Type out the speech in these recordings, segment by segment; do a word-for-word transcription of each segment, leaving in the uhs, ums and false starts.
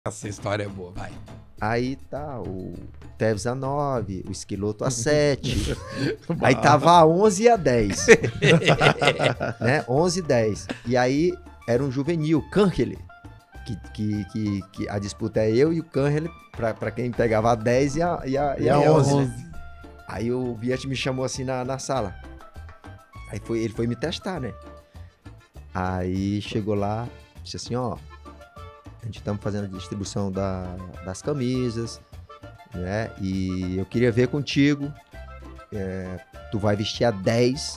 Essa história é boa, vai. Aí tá o Tevez a nove, o Esquiloto a sete. Aí tava a onze e a dez. Né? onze e dez. E aí era um juvenil, Canhele. Que, que, que, que a disputa é eu e o Canhele, pra, pra quem pegava a dez e a, e a, e a onze. Né? Aí o Bianchi me chamou assim na, na sala. Aí foi, ele foi me testar, né? Aí chegou lá, disse assim, ó, a gente estamos fazendo a distribuição da, das camisas, né? E eu queria ver contigo, é, tu vai vestir a dez,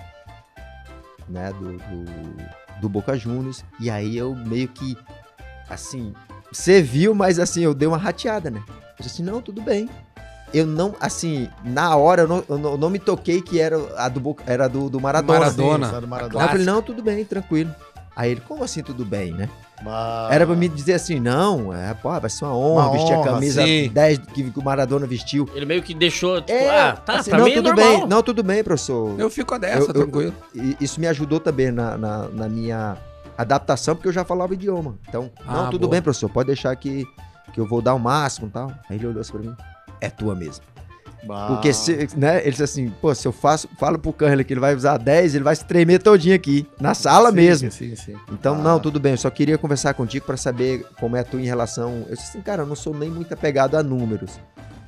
né? Do, do, do Boca Juniors. E aí eu meio que, assim, você viu, mas assim, eu dei uma rateada, né? Eu disse assim, não, tudo bem. Eu não, assim, na hora eu não, eu não, eu não me toquei que era a do, Boca, era do, do Maradona. Maradona. Sim, do Maradona. Aí eu falei, não, tudo bem, tranquilo. Aí ele, como assim tudo bem, né? Mas... Era pra me dizer assim, não, é, pô, vai ser uma honra Uma vestir honra, a camisa sim. dez que, que o Maradona vestiu. Ele meio que deixou, tipo, É, ah, tá, assim, pra não, mim tudo é normal. bem, não, tudo bem, professor. Eu fico dessa, Eu- eu- tranquilo. E isso me ajudou também na, na, na minha adaptação, porque eu já falava o idioma. Então, não, Ah, tudo boa. bem, professor, pode deixar que, que eu vou dar o máximo e tal. Aí ele olhou assim pra mim, é tua mesmo. Bah. Porque, se, né, ele disse assim, pô, se eu faço, falo pro Canhele que ele vai usar dez, ele vai se tremer todinho aqui, na sala Sim, mesmo. Sim, sim. Então, Ah. não, tudo bem, eu só queria conversar contigo pra saber como é tu em relação... Eu disse assim, cara, eu não sou nem muito apegado a números.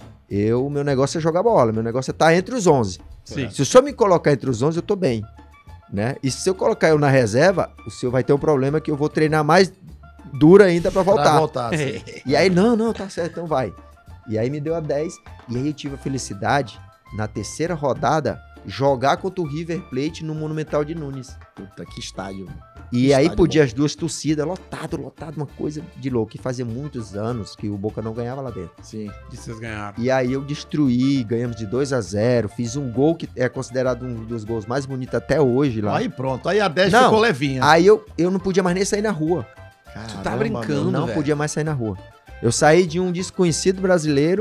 Eu, meu negócio é jogar bola, meu negócio é estar entre os onze. Sim. Se o senhor me colocar entre os onze, eu tô bem, né? E se eu colocar eu na reserva, o senhor vai ter um problema que eu vou treinar mais duro ainda pra voltar. Pra voltar, sim. E aí, não, não, tá certo, então vai. E aí me deu a dez, e aí eu tive a felicidade, na terceira rodada, jogar contra o River Plate no Monumental de Nunes. Puta, que estádio. E Que aí estádio podia bom. as duas torcidas, lotado, lotado, uma coisa de louco. E fazia muitos anos que o Boca não ganhava lá dentro. Sim. E vocês ganharam. E aí eu destruí, ganhamos de dois a zero, fiz um gol que é considerado um dos gols mais bonitos até hoje lá. Aí pronto, aí a dez Não. ficou levinha. Aí eu, eu não podia mais nem sair na rua. Caramba, tá brincando, meu. Eu não velho. podia mais sair na rua. Eu saí de um desconhecido brasileiro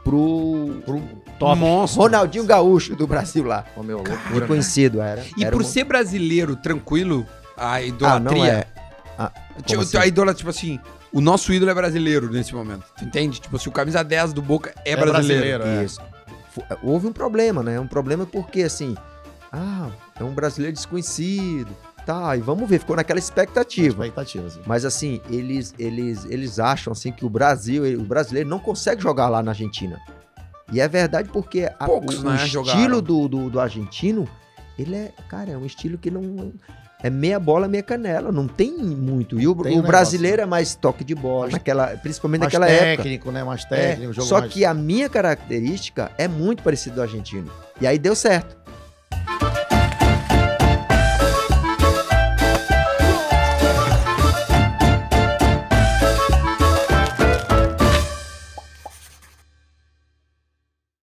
pro, pro Top. Monstro. Ronaldinho Gaúcho do Brasil lá. Ô, meu, loucura, De conhecido, era. E era por um- ser brasileiro, tranquilo, a Ah, idolatria... não é. Ah, Tipo, como assim? a idola, tipo assim, o nosso ídolo é brasileiro nesse momento. Tu entende? Tipo, se o camisa dez do Boca é, É brasileiro. brasileiro, é. Isso. Fu- Houve um problema, né? Um problema porque, assim, ah, é um brasileiro desconhecido, tá, e vamos ver, ficou naquela expectativa. Expectativa, assim. Mas, assim, eles, eles, eles acham, assim, que o Brasil, o brasileiro não consegue jogar lá na Argentina. E é verdade porque a- Poucos, o, né, o jogaram. estilo do, do, do argentino, ele é, cara, é um estilo que não... É meia bola, meia canela, não tem muito. E o, Tem um o brasileiro é mais toque de bola, Mais- naquela, principalmente Mais naquela época. técnico, né? Mais É, técnico. um jogo só mais... que a minha característica é muito parecida do argentino. E aí deu certo.